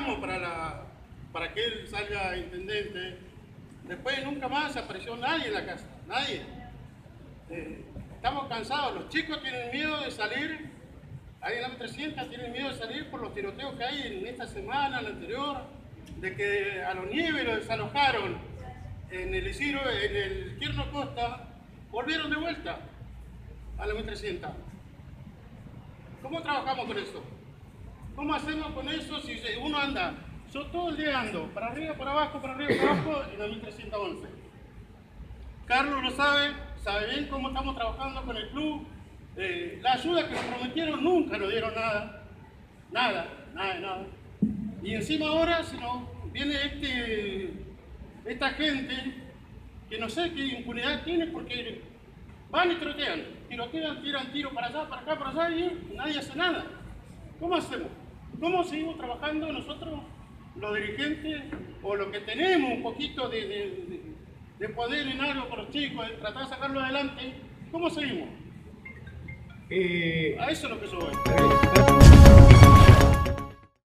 trabajamos para que él salga intendente. Después nunca más apareció nadie en la casa, nadie. Estamos cansados, los chicos tienen miedo de salir, ahí en la 300 tienen miedo de salir por los tiroteos que hay en esta semana, en la anterior, de que a los Nieves los desalojaron en el Isidro, en el Quierno Costa, volvieron de vuelta a la 1300. ¿Cómo trabajamos con eso? ¿Cómo hacemos con eso si uno anda? Yo todo el día ando, para arriba, para abajo, en la 1311. Carlos lo sabe bien cómo estamos trabajando con el club. La ayuda que nos prometieron nunca nos dieron nada. Nada. Y encima ahora se nos viene esta gente que no sé qué impunidad tiene porque van y tirotean, tiran tiro para allá, para acá, para allá y nadie hace nada. ¿Cómo hacemos? ¿Cómo seguimos trabajando nosotros, los dirigentes, o los que tenemos un poquito de poder en algo con los chicos, de tratar de sacarlo adelante? ¿Cómo seguimos? A eso es lo que yo voy.